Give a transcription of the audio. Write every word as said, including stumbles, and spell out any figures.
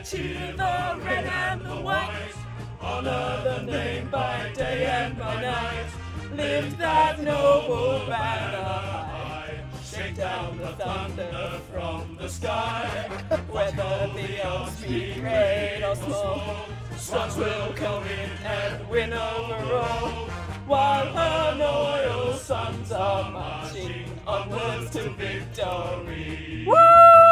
cheer the red and the white, honor the name by day and by night, lift that noble banner high, shake down the thunder from the sky, whether the odds be great or small, Swans will come in and win overall, while her loyal sons are marching onwards to victory. Woo!